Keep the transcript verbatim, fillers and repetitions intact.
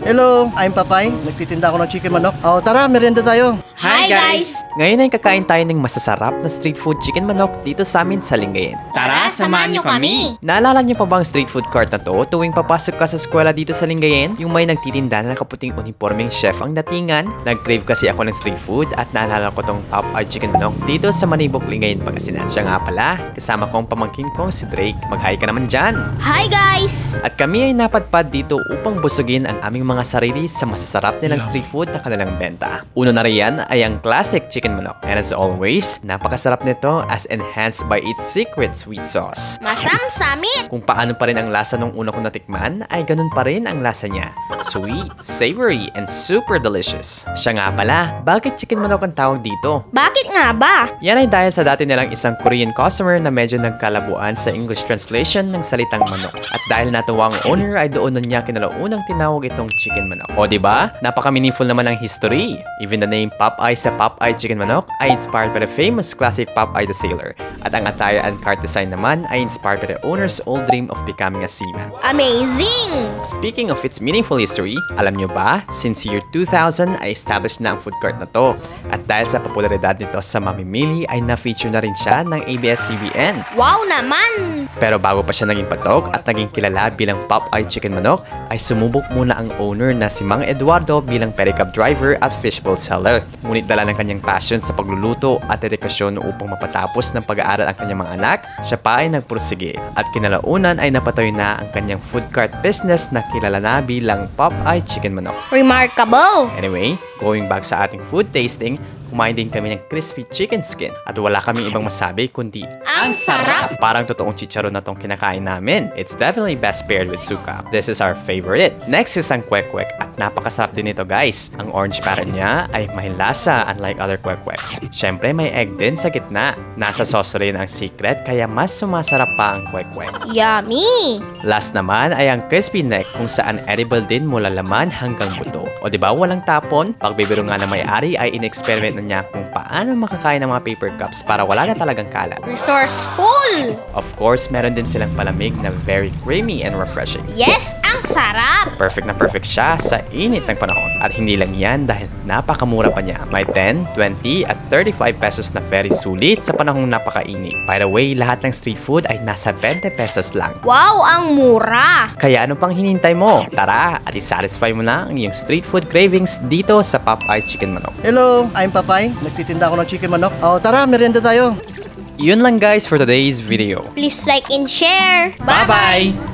Hello, I'm Papay. Nagtitinda ako ng chicken manok. Oh, tara, merienda tayo. Hi guys! Ngayon ay kakain tayo ng masasarap na street food chicken manok dito sa amin sa Lingayen. Tara, samahan niyo kami! Naalala niyo pa ba ang street food cart na to tuwing papasok ka sa eskwela dito sa Lingayen? Yung may nagtitinda na nakaputing uniformeng chef ang datingan? Nag-crave kasi ako ng street food at naalala ko tong Popeye chicken manok dito sa Manibok, Lingayen, Pangasinan. Siya nga pala, kasama kong pamangkin kong si Drake. Mag-hi ka naman dyan! Hi guys! At kami ay napadpad dito upang busugin ang aming mga sarili sa masasarap nilang street food na kanilang benta. Uno na riyan ay ang classic chicken manok. And as always, napakasarap nito as enhanced by its secret sweet sauce. Masamsamit! Kung paano pa rin ang lasa nung una kong natikman, ay ganun pa rin ang lasa niya. Sweet, savory, and super delicious. Siya nga pala, bakit chicken manok ang tawag dito? Bakit nga ba? Yan ay dahil sa dati nilang isang Korean customer na medyo nagkalabuan sa English translation ng salitang manok. At dahil natuwa ang owner ay doon na niya kinalaunang tinawag itong chicken manok. O diba? Napaka-meaningful naman ang history. Even the name Popeye sa Popeye chicken manok ay inspired by the famous classic Popeye the Sailor. At ang attire and cart design naman ay inspired by the owner's old dream of becoming a seaman. Amazing! Speaking of its meaningful history, alam nyo ba, since year two thousand ay established na ang food cart na to. At dahil sa popularidad nito sa mamimili ay na-feature na rin siya ng A B S C B N. Wow naman! Pero bago pa siya naging patok at naging kilala bilang Popeye chicken manok, ay sumubok muna ang owner na si Mang Eduardo bilang pedicab driver at fishbowl seller. Ngunit dala ng kanyang passion sa pagluluto at dedikasyon upang mapatapos ng pag-aaral ang kanyang mga anak, siya pa ay nagpursige. At kinalaunan ay napatayo na ang kanyang food cart business na kilala na bilang Popeye chicken manok. Remarkable! Anyway, going back sa ating food tasting, kumain din kami ng crispy chicken skin at wala kaming ibang masabi kundi Ang sarap! Parang totoong chicharon na tong kinakain namin. It's definitely best paired with suka. This is our favorite. Next is ang kwek-kwek at napakasarap din ito guys. Ang orange parent niya ay mahilasa unlike other kwek-kweks. Syempre may egg din sa gitna. Nasa sauce rin ang secret kaya mas sumasarap pa ang kwek-kwek. Yummy! Last naman ay ang crispy neck kung saan edible din mula laman hanggang buto. O diba walang tapon? Pagbibiro nga na may-ari ay in-experiment na niya kung paano makakain ng mga paper cups para wala na talagang kalat. Resourceful! Of course, meron din silang palamig na very creamy and refreshing. Yes, ang sarap! Perfect na perfect siya sa init ng panahon. At hindi lang yan dahil napakamura pa niya. May ten, twenty at thirty-five pesos na very sulit sa panahong napakainit. By the way, lahat ng street food ay nasa twenty pesos lang. Wow, ang mura! Kaya ano pang hinintay mo? Tara at isatisfy mo na ang iyong street food cravings dito sa Popeye chicken manok. Hello, I'm Papay. Nagtitinda ako ng chicken manok. Oh, tara, merienda tayo. Yun lang guys for today's video. Please like and share! Bye-bye!